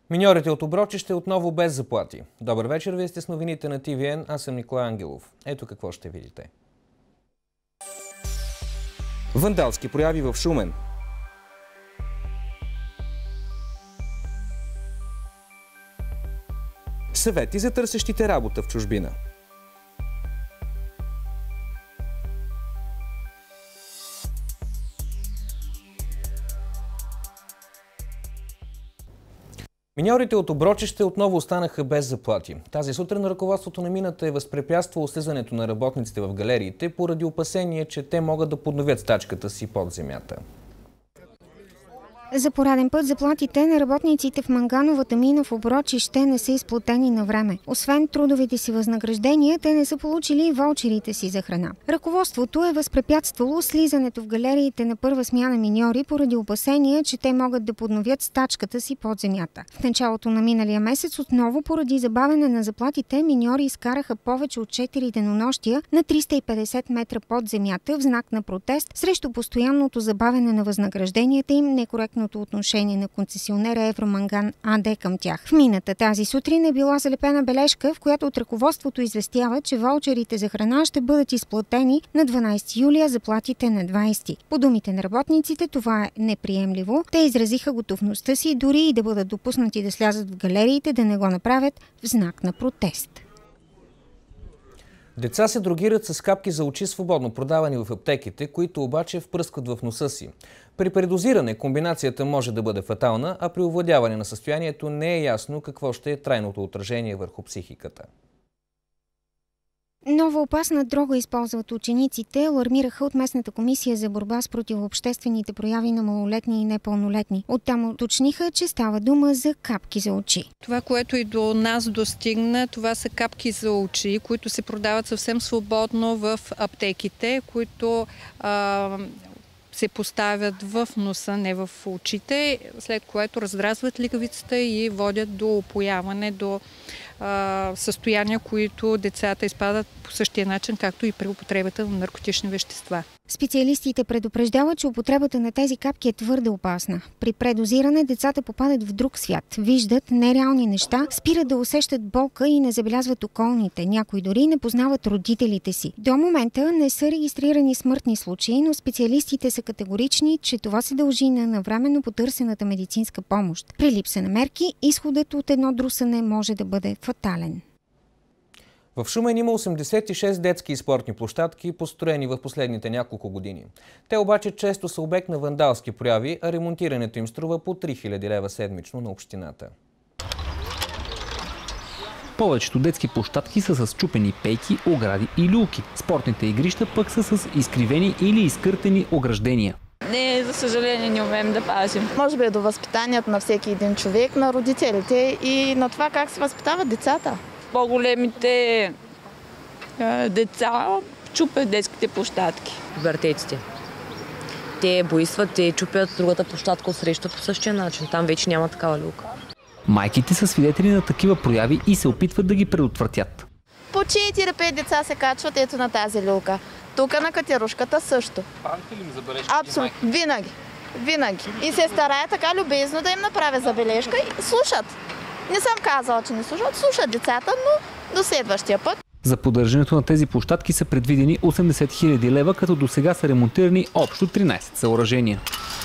Миньорите от Оброчище отново без заплати. Добър вечер, вие сте с новините на ТВН, аз съм Николай Ангелов. Ето какво ще видите. Вандалски прояви в Шумен. Съвети за търсещите работа в чужбина. Миньорите от Оброчище отново останаха без заплати. Тази сутрин ръководството на мината е възпрепятствало слизането на работниците в галериите поради опасение, че те могат да подновят стачката си под земята. За пореден път заплатите на работниците в мангановата мина в Оброчище не са изплатени на време. Освен трудовите си възнаграждения, те не са получили и ваучерите си за храна. Ръководството е възпрепятствало слизането в галериите на първа смяна миньори поради опасения, че те могат да подновят стачката си под земята. В началото на миналия месец отново поради забавяне на заплатите миньори изкараха повече от 4 денонощия на 350 метра под земята в знак на протест срещу постоянното забавяне на възнагражденията им, некоректно отношение на концесионера Евроманган АД към тях. В мината тази сутрин е била залепена бележка, в която от ръководството известява, че ваучерите за храна ще бъдат изплатени на 12 юли, а заплатите на 20. По думите на работниците това е неприемливо. Те изразиха готовността си дори и да бъдат допуснати да слязат в галериите, да не го направят в знак на протест. Деца се дрогират с капки за очи, свободно продавани в аптеките, които обаче впръскват в носа си. При предозиране комбинацията може да бъде фатална, а при овладяване на състоянието не е ясно какво ще е трайното отражение върху психиката. Нова опасна дрога използват учениците, алармираха от местната комисия за борба с противообществените прояви на малолетни и непълнолетни. Оттам уточниха, че става дума за капки за очи. Това, което и до нас достигна, това са капки за очи, които се продават съвсем свободно в аптеките, които се поставят в носа, не в очите, след което раздразват лигавицата и водят до опояване, до състояния, които децата изпадат по същия начин, както и при употребата на наркотични вещества. Специалистите предупреждават, че употребата на тези капки е твърде опасна. При предозиране децата попадат в друг свят, виждат нереални неща, спират да усещат болка и не забелязват околните. Някои дори не познават родителите си. До момента не са регистрирани смъртни случаи, но специалистите са категорични, че това се дължи на навременно потърсената медицинска помощ. При липса на мерки, изходът от едно друсане може да бъде фатален. В Шумен има 86 детски и спортни площадки, построени в последните няколко години. Те обаче често са обект на вандалски прояви, а ремонтирането им струва по 3000 лева седмично на общината. Повечето детски площадки са с чупени пейки, огради и люлки. Спортните игрища пък са с изкривени или изкъртени ограждения. Не, за съжаление не умеем да пазим. Може би е до възпитанието на всеки един човек, на родителите и на това как се възпитават децата. По-големите деца чупят детските площадки. Въртеците. Те боисват, те чупят другата площадка отсреща по същия начин. Там вече няма такава люлка. Майките са свидетели на такива прояви и се опитват да ги предотвратят. По 4-5 деца се качват ето на тази люлка. Тук на катерушката също. Правите ли ми забележки? Абсолютно. Винаги. Винаги. И се старая така любезно да им направя забележка и слушат. Не съм казала, че не слушат. Слушат децата, но до следващия път. За поддържането на тези площадки са предвидени 80 000 лева, като досега са ремонтирани общо 13 съоръжения.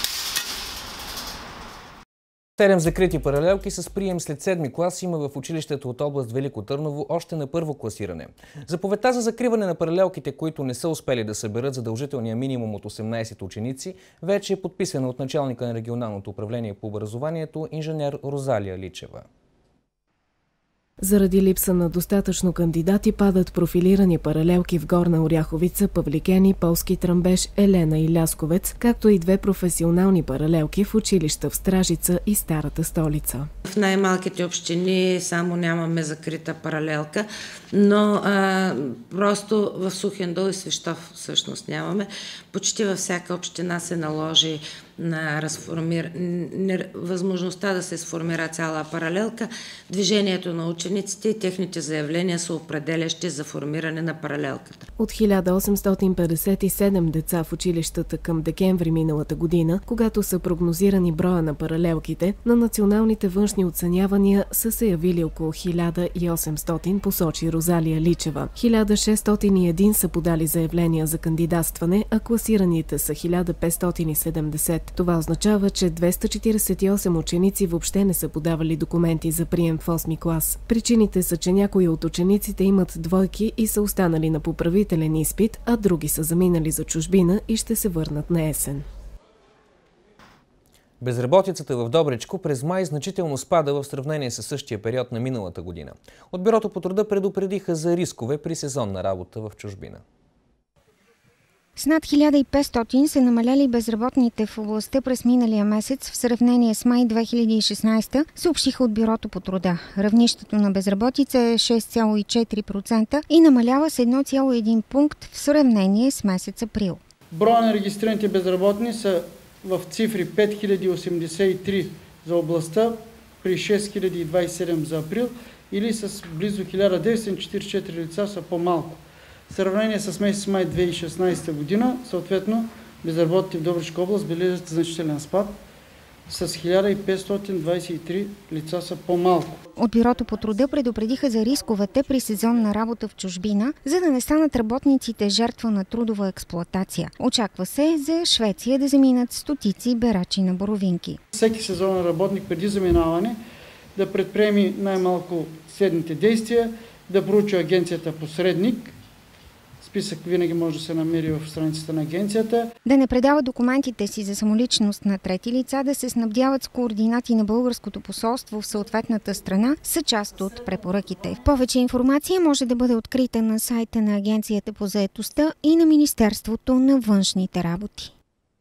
7 закрити паралелки с прием след 7-ми клас има в училището от област Велико Търново още на първо класиране. Заповедта за закриване на паралелките, които не са успели да съберат задължителния минимум от 18 ученици, вече е подписана от началника на регионалното управление по образованието инженер Розалия Личева. Заради липса на достатъчно кандидати падат профилирани паралелки в Горна Оряховица, Павликени, Полски Тръмбеш, Елена и Лясковец, както и 2 професионални паралелки в училища в Стражица и Старата Столица. В най-малките общини само нямаме закрита паралелка, но просто в Сухендол и Свищов всъщност нямаме. Почти във всяка община се наложи възможността да се сформира цяла паралелка, движението на учениците и техните заявления са определящи за формиране на паралелката. От 1857 деца в училищата към декември миналата година, когато са прогнозирани броя на паралелките, на националните външни оценявания са се явили около 1800, посочи Розалия Личева. 1601 са подали заявления за кандидатстване, а класираните са 1570. Това означава, че 248 ученици въобще не са подавали документи за прием в 8 клас. Причините са, че някои от учениците имат двойки и са останали на поправителен изпит, а други са заминали за чужбина и ще се върнат на есен. Безработицата в Добричко през май значително спада в сравнение с същия период на миналата година. От Бюрото по труда предупредиха за рискове при сезонна работа в чужбина. С над 1500 са намаляли безработните в областта през миналия месец в сравнение с май 2016, съобщиха от Бюрото по труда. Равнището на безработица е 6,4% и намалява с 1,1 пункт в сравнение с месец април. Броя на регистрираните безработни са в цифри 5083 за областта при 6027 за април или с близо 1944 лица са по-малко. В сравнение с месец май 2016 година, съответно, безработните в Добричка област бележат значителен спад. С 1523 лица са по-малко. От Бюрото по труда предупредиха за рисковете при сезонна работа в чужбина, за да не станат работниците жертва на трудова експлоатация. Очаква се за Швеция да заминат стотици берачи на боровинки. Всеки сезонен работник преди заминаване да предприеми най-малко следните действия, да проучи агенцията посредник. Списък винаги може да се намери в страницата на агенцията. Да не предава документите си за самоличност на трети лица, да се снабдяват с координати на българското посолство в съответната страна, са част от препоръките. Повече информация може да бъде открита на сайта на Агенцията по заетостта и на Министерството на външните работи.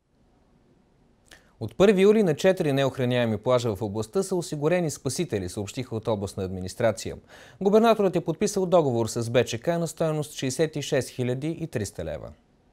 От 1 юли на 4 неохраняеми плажа в областта са осигурени спасители, съобщиха от областна администрация. Губернаторът е подписал договор с БЧК на стойност 66 300 лева.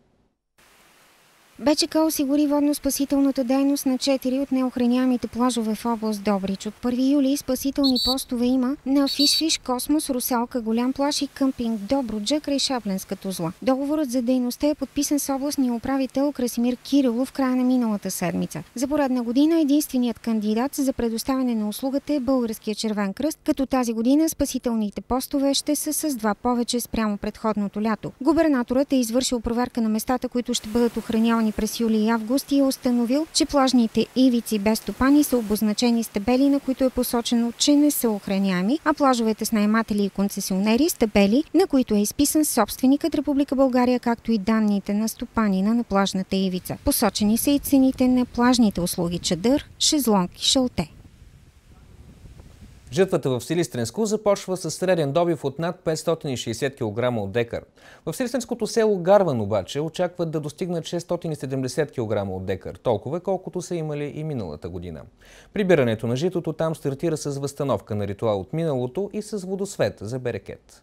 БЧК осигури водно-спасителната дейност на 4 от неохраняемите плажове в област Добрич. От 1 юли спасителни постове има на Фиш-Фиш, Космос, Русалка, Голям плаж и къмпинг Добруджа край Шапленската зла. Договорът за дейността е подписан с областния управител Красимир Кирилов в края на миналата седмица. За поредна година единственият кандидат за предоставяне на услугата е Българския червен кръст, като тази година спасителните постове ще са с 2 повече спрямо предходното лято. Губернаторът е извършил проверка на местата, които ще бъдат охранявани през юли и август и е установил, че плажните ивици без стопани са обозначени с табели, на които е посочено, че не са охраняеми, а плажовете с наематели и концесионери с табели, на които е изписан собственикът Република България, както и данните на стопанина на плажната ивица. Посочени са и цените на плажните услуги чадър, шезлонг и шалте. Жътвата в Силистренско започва с среден добив от над 560 кг от декар. В силистренското село Гарван обаче очакват да достигнат 670 кг от декар, толкова колкото са имали и миналата година. Прибирането на житото там стартира с възстановка на ритуал от миналото и с водосвет за берекет.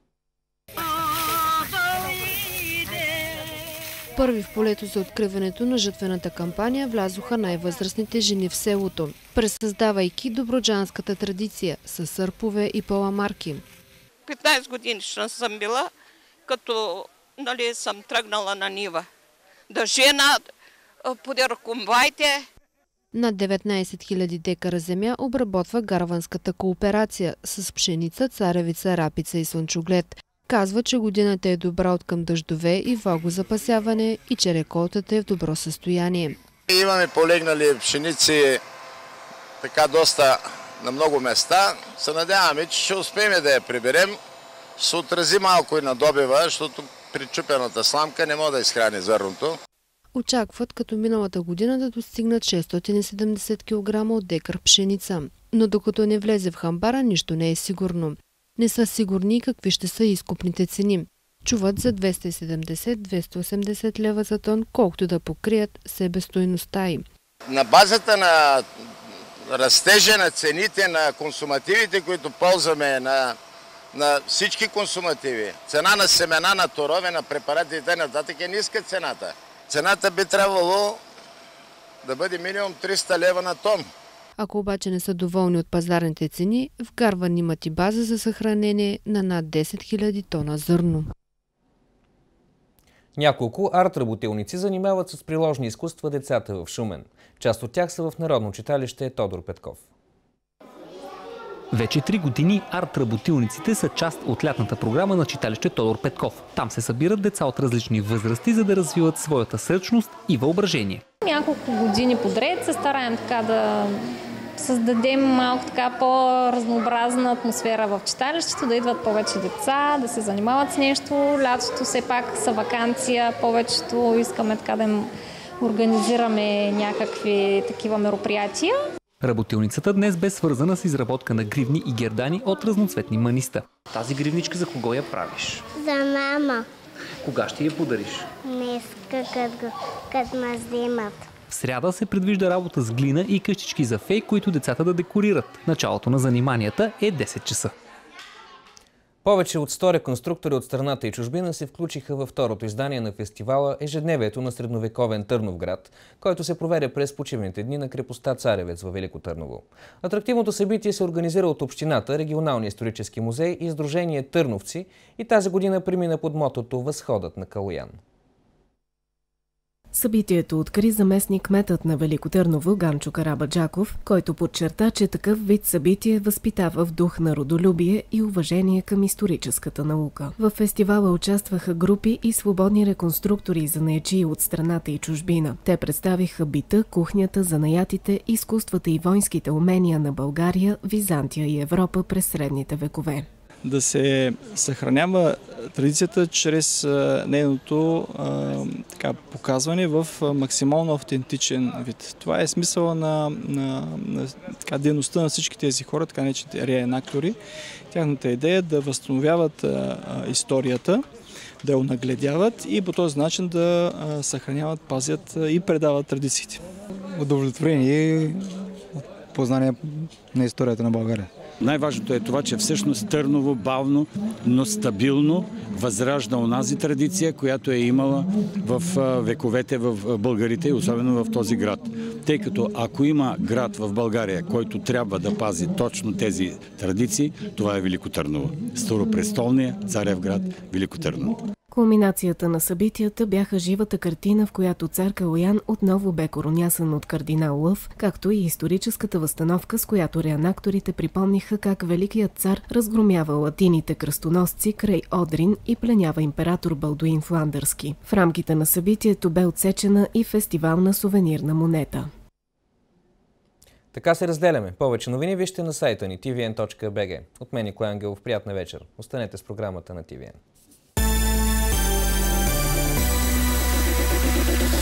Първи в полето за откриването на жътвената кампания влязоха най-възрастните жени в селото, пресъздавайки добруджанската традиция с сърпове и паламарки. 15 годишна съм била, като съм тръгнала на нива. Да жена, подер комбайте. Над 19 000 декара земя обработва гарванската кооперация с пшеница, царевица, рапица и слънчоглед. Казва, че годината е добра от към дъждове и влагозапасяване и че реколтата е в добро състояние. Имаме полегнали пшеници така доста на много места. Се надяваме, че ще успеем да я приберем. Ще се отрази малко и на добива, защото причупената сламка не може да изхрани зърното. Очакват като миналата година да достигнат 670 кг от декар пшеница. Но докато не влезе в хамбара, нищо не е сигурно. Не са сигурни какви ще са изкупните цени. Чуват за 270-280 лева за тон, колкото да покрият себестойността им. На базата на растежа на цените на консумативите, които ползваме, на всички консумативи, цена на семена, на торове, на препарати и т.н. е ниска цената. Цената би трябвало да бъде минимум 300 лева на тон. Ако обаче не са доволни от пазарните цени, в Гарван имат и база за съхранение на над 10 000 тона зърно. Няколко арт-работилници занимават с приложни изкуства децата в Шумен. Част от тях са в Народно читалище Тодор Петков. Вече 3 години арт-работилниците са част от лятната програма на читалище Тодор Петков. Там се събират деца от различни възрасти, за да развиват своята сърчност и въображение. Няколко години подред се стараем така да създадем малко така по-разнообразна атмосфера в читалището, да идват повече деца, да се занимават с нещо. Лятото все пак са ваканция, повечето искаме така да им организираме някакви такива мероприятия. Работилницата днес бе свързана с изработка на гривни и гердани от разноцветни маниста. Тази гривничка за кого я правиш? За мама. Кога ще я подариш? Днеска, като ме вземат. В сряда се предвижда работа с глина и къщички за фей, които децата да декорират. Началото на заниманията е 10 часа. Повече от 100 реконструктори от страната и чужбина се включиха във второто издание на фестивала Ежедневието на средновековен Търновград, който се проведе през почивните дни на крепостта Царевец във Велико Търново. Атрактивното събитие се организира от Общината, Регионалния исторически музей и Сдружение Търновци и тази година премина под мотото "Възходът на Калоян". Събитието откри заместник-кметът на Велико Търново Ганчо Карабаджаков, който подчерта, че такъв вид събитие възпитава в дух на родолюбие и уважение към историческата наука. В фестивала участваха групи и свободни реконструктори и занаятчии от страната и чужбина. Те представиха бита, кухнята, занаятите, изкуствата и войнските умения на България, Византия и Европа през средните векове. Да се съхранява традицията чрез нейното показване в максимално автентичен вид. Това е смисъла на дейността на всички тези хора, така наречените реенактори. Тяхната идея е да възстановяват историята, да я онагледяват и по този начин да съхраняват, пазят и предават традициите. Удовлетворение от познание на историята на България. Най-важното е това, че всъщност Търново бавно, но стабилно възражда онази традиция, която е имала в вековете в българите, особено в този град. Тъй като ако има град в България, който трябва да пази точно тези традиции, това е Велико Търново. Старопрестолния царев град Велико Търново. Кулминацията на събитията бяха живата картина, в която цар Калоян отново бе коронясан от кардинал Лъв, както и историческата възстановка, с която реанакторите припомниха как великият цар разгромява латините кръстоносци край Одрин и пленява император Балдуин Фландърски. В рамките на събитието бе отсечена и фестивална сувенирна монета. Така се разделяме. Повече новини вижте на сайта ни tvn.bg. От мен Николай Ангелов, приятна вечер. Останете с програмата на TVN.